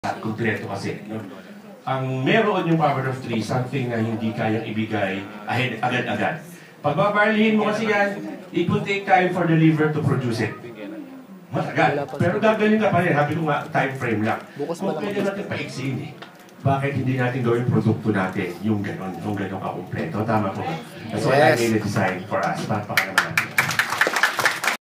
Kumpleto kasi. No? Ang meron yung power of 3, something na hindi kayang ibigay agad-agad. Pagbabarlihin mo kasi yan, it will take time for the liver to produce it. Matagal. Pero gagaling ka pa rin. Habi ko nga, time frame lang. Kung pwede natin paiksin eh. Bakit hindi natin gawin produkto natin yung gano'n kakumpleto? Tama po ba? That's why I made a design for us. Pakpaka naman.